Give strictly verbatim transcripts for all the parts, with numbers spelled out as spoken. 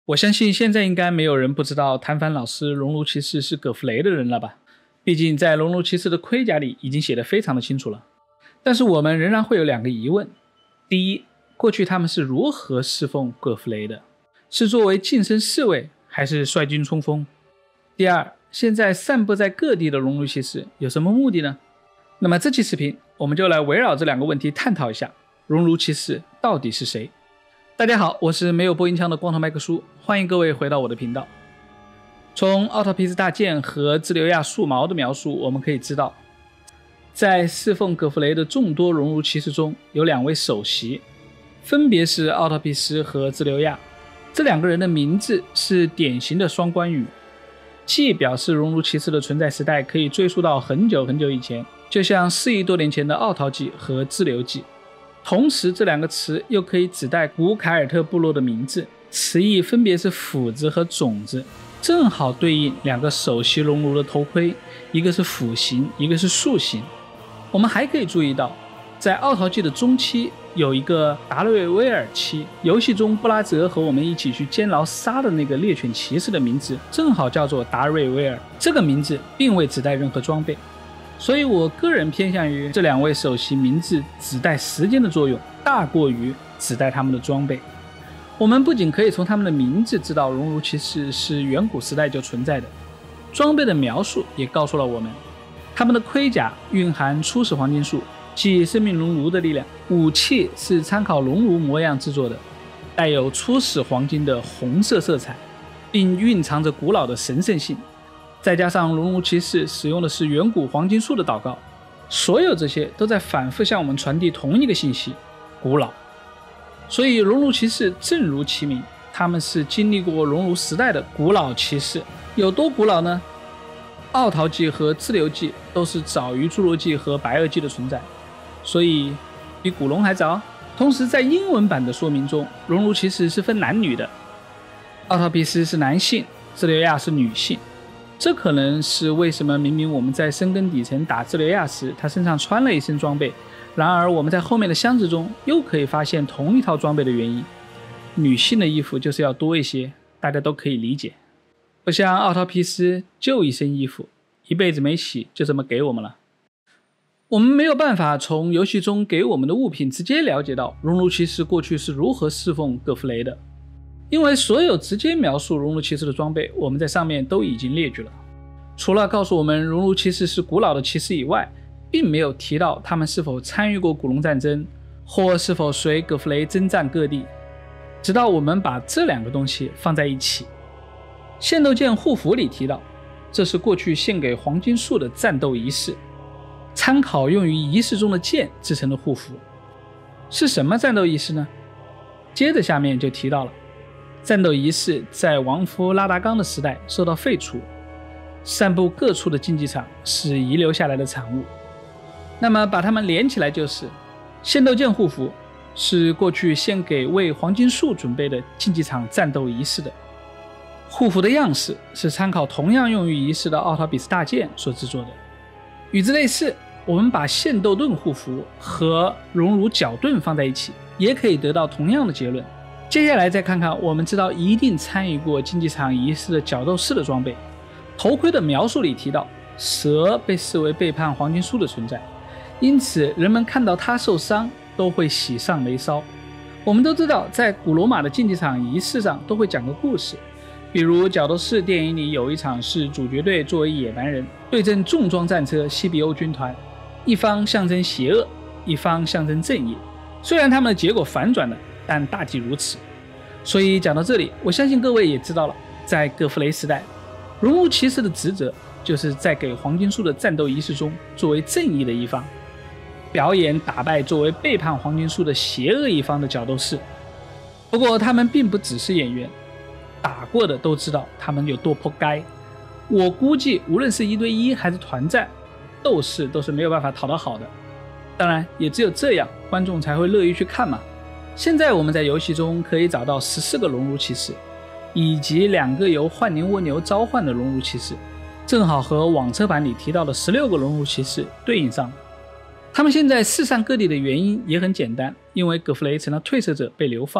我相信现在应该没有人不知道谭凡老师熔炉骑士是葛弗雷的人了吧？毕竟在熔炉骑士的盔甲里已经写得非常的清楚了。但是我们仍然会有两个疑问：第一，过去他们是如何侍奉葛弗雷的？是作为近身侍卫，还是率军冲锋？第二，现在散布在各地的熔炉骑士有什么目的呢？那么这期视频我们就来围绕这两个问题探讨一下，熔炉骑士到底是谁？大家好，我是没有播音腔的光头麦克叔，欢迎各位回到我的频道。从奥陶皮斯大剑和兹留亚树矛的描述，我们可以知道，在侍奉葛弗雷的众多熔炉骑士中，有两位首席，分别是奥陶皮斯和兹留亚。这两个人的名字是典型的双关语，既表示熔炉骑士的存在时代可以追溯到很久很久以前，就像四亿多年前的奥陶纪和支流纪，同时这两个词又可以指代古凯尔特部落的名字，词义分别是斧子和种子，正好对应两个首席熔炉的头盔，一个是斧形，一个是树形。我们还可以注意到，在奥陶纪的中期有一个达瑞威尔期，游戏中布拉泽和我们一起去监牢杀的那个猎犬骑士的名字正好叫做达瑞威尔，这个名字并未指代任何装备，所以我个人偏向于这两位首席名字指代时间的作用大过于指代他们的装备。我们不仅可以从他们的名字知道熔炉骑士是远古时代就存在的，装备的描述也告诉了我们，他们的盔甲蕴含初始黄金术，即生命熔炉的力量，武器是参考熔炉模样制作的，带有初始黄金的红色色彩，并蕴藏着古老的神圣性，再加上熔炉骑士使用的是远古黄金术的祷告，所有这些都在反复向我们传递同一个信息：古老。所以熔炉骑士正如其名，他们是经历过熔炉时代的古老骑士。有多古老呢？奥陶纪和支流纪都是早于侏罗纪和白垩纪的存在，所以比古龙还早。同时在英文版的说明中，熔炉骑士是分男女的，奥陶皮斯是男性，兹留亚是女性。这可能是为什么明明我们在深根底层打兹留亚时，他身上穿了一身装备，然而我们在后面的箱子中又可以发现同一套装备的原因。女性的衣服就是要多一些，大家都可以理解。不像奥陶皮斯就一身衣服，一辈子没洗就这么给我们了。我们没有办法从游戏中给我们的物品直接了解到熔炉骑士过去是如何侍奉葛弗雷的，因为所有直接描述熔炉骑士的装备我们在上面都已经列举了。除了告诉我们熔炉骑士是古老的骑士以外，并没有提到他们是否参与过古龙战争，或是否随葛弗雷征战各地。直到我们把这两个东西放在一起，献斗剑护符里提到，这是过去献给黄金树的战斗仪式，参考用于仪式中的剑制成的护符。是什么战斗仪式呢？接着下面就提到了，战斗仪式在王夫拉达冈的时代受到废除，散布各处的竞技场是遗留下来的产物。那么把它们连起来就是，献斗剑护符是过去献给为黄金树准备的竞技场战斗仪式的，护符的样式是参考同样用于仪式的奥陶比斯大剑所制作的。与之类似，我们把献斗盾护符和熔炉角盾放在一起，也可以得到同样的结论。接下来再看看我们知道一定参与过竞技场仪式的角斗士的装备。头盔的描述里提到，蛇被视为背叛黄金树的存在，因此人们看到他受伤都会喜上眉梢。我们都知道，在古罗马的竞技场仪式上都会讲个故事，比如角斗士电影里有一场是主角队作为野蛮人对阵重装战车西比欧军团，一方象征邪恶，一方象征正义，虽然他们的结果反转了，但大体如此。所以讲到这里，我相信各位也知道了，在葛弗雷时代，熔炉骑士的职责就是在给黄金树的战斗仪式中作为正义的一方，表演打败作为背叛黄金树的邪恶一方的角斗士。不过他们并不只是演员，打过的都知道他们有多扑街。我估计无论是一对一还是团战，斗士都是没有办法讨得好的。当然也只有这样，观众才会乐意去看嘛。现在我们在游戏中可以找到十四个熔炉骑士，以及两个由幻灵蜗牛召唤的熔炉骑士，正好和网车版里提到的十六个熔炉骑士对应上了。他们现在四散各地的原因也很简单，因为葛弗雷成了褪色者被流放，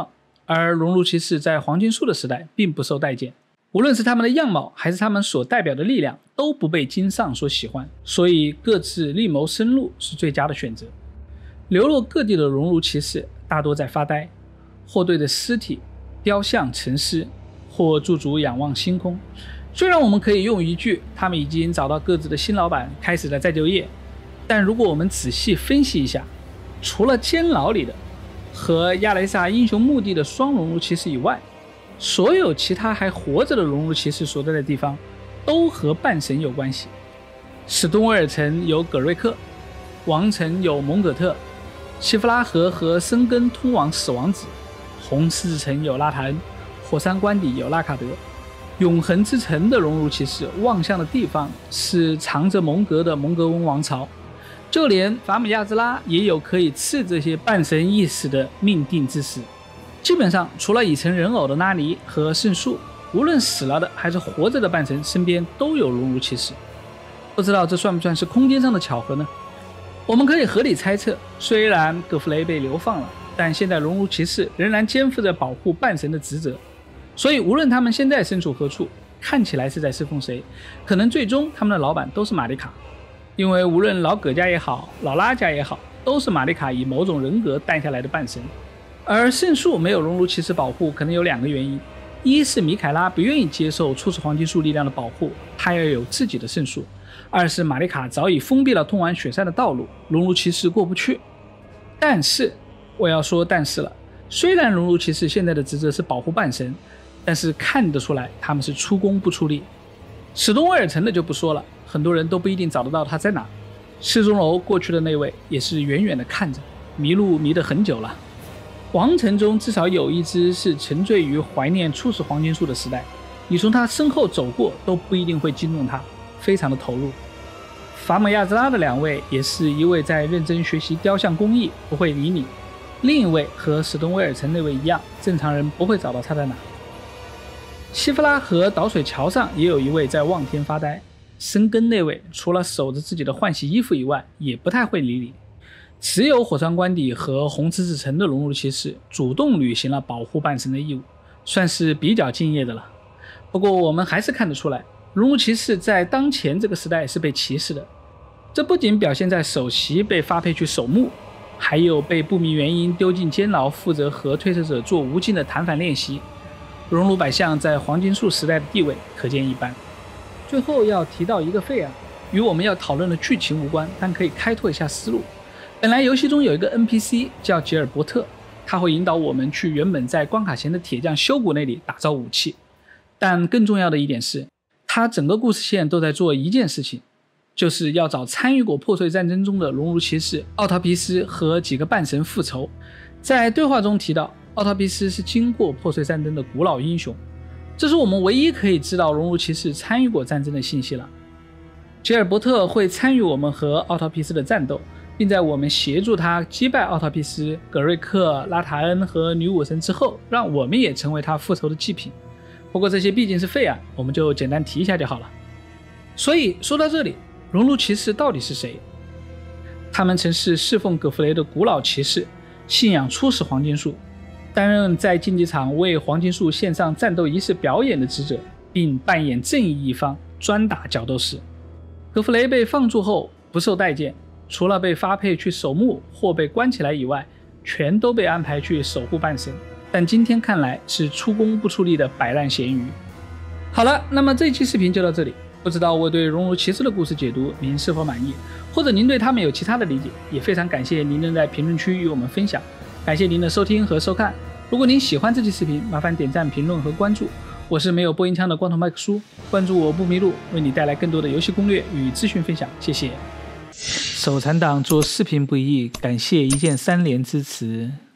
而熔炉骑士在黄金树的时代并不受待见，无论是他们的样貌还是他们所代表的力量都不被金上所喜欢，所以各自另谋生路是最佳的选择。流落各地的熔炉骑士大多在发呆，或对着尸体雕像沉思，或驻足仰望星空。虽然我们可以用一句他们已经找到各自的新老板，开始了再就业，但如果我们仔细分析一下，除了监牢里的和亚雷萨英雄墓地的双熔炉骑士以外，所有其他还活着的熔炉骑士所在的地方都和半神有关系。史东威尔城有葛瑞克，王城有蒙葛特，希弗拉河和深根通往死亡子，红狮子城有拉塔恩，火山关底有拉卡德。永恒之城的熔炉骑士望向的地方是藏着蒙格的蒙格温王朝，就连法姆亚兹拉也有可以赐这些半神意识的命定之时。基本上除了已成人偶的拉尼和圣树，无论死了的还是活着的半神身边都有熔炉骑士。不知道这算不算是空间上的巧合呢？我们可以合理猜测，虽然葛弗雷被流放了，但现在熔炉骑士仍然肩负着保护半神的职责，所以无论他们现在身处何处，看起来是在侍奉谁，可能最终他们的老板都是玛丽卡。因为无论老葛家也好，老拉家也好，都是玛丽卡以某种人格带下来的半神。而圣树没有熔炉骑士保护，可能有两个原因：一是米凯拉不愿意接受初始黄金树力量的保护，他要有自己的圣树；二是玛丽卡早已封闭了通往雪山的道路，熔炉骑士过不去。但是我要说但是了，虽然熔炉骑士现在的职责是保护半神，但是看得出来他们是出工不出力。史东威尔城的就不说了，很多人都不一定找得到他在哪。失踪楼过去的那位也是远远的看着，迷路迷得很久了。王城中至少有一只是沉醉于怀念初始黄金树的时代，你从他身后走过都不一定会惊动他，非常的投入。法姆亚兹拉的两位也是一位在认真学习雕像工艺，不会理你；另一位和史东威尔城那位一样，正常人不会找到他在哪。希弗拉河导水桥上也有一位在望天发呆，深根那位除了守着自己的换洗衣服以外，也不太会理你。只有火山关底和红狮子城的熔炉骑士主动履行了保护半神的义务，算是比较敬业的了。不过我们还是看得出来，熔炉骑士在当前这个时代是被歧视的。这不仅表现在首席被发配去守墓，还有被不明原因丢进监牢，负责和推特者做无尽的谈反练习。熔炉百象在黄金树时代的地位可见一斑。最后要提到一个废案，与我们要讨论的剧情无关，但可以开拓一下思路。本来游戏中有一个 N P C 叫吉尔伯特，他会引导我们去原本在关卡前的铁匠修谷那里打造武器，但更重要的一点是，他整个故事线都在做一件事情，就是要找参与过破碎战争中的熔炉骑士奥陶皮斯和几个半神复仇。在对话中提到，奥陶皮斯是经过破碎战争的古老英雄，这是我们唯一可以知道熔炉骑士参与过战争的信息了。吉尔伯特会参与我们和奥陶皮斯的战斗，并在我们协助他击败奥陶皮斯、葛瑞克、拉塔恩和女武神之后，让我们也成为他复仇的祭品。不过这些毕竟是废案，我们就简单提一下就好了。所以说到这里，熔炉骑士到底是谁？他们曾是侍奉葛弗雷的古老骑士，信仰初始黄金树，担任在竞技场为黄金树献上战斗仪式表演的职责，并扮演正义一方，专打角斗士。葛弗雷被放逐后不受待见，除了被发配去守墓或被关起来以外，全都被安排去守护半神，但今天看来是出工不出力的摆烂咸鱼。好了，那么这一期视频就到这里。不知道我对熔炉骑士的故事解读您是否满意，或者您对他们有其他的理解，也非常感谢您能在评论区与我们分享。感谢您的收听和收看，如果您喜欢这期视频，麻烦点赞、评论和关注。我是没有播音腔的光头麦克叔，关注我不迷路，为你带来更多的游戏攻略与资讯分享，谢谢。手残党做视频不易，感谢一键三连支持。